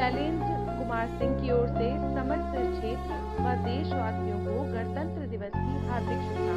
शैलेंद्र कुमार सिंह की ओर से समस्त क्षेत्र व देशवासियों को गणतंत्र दिवस की हार्दिक शुभकामनाएं।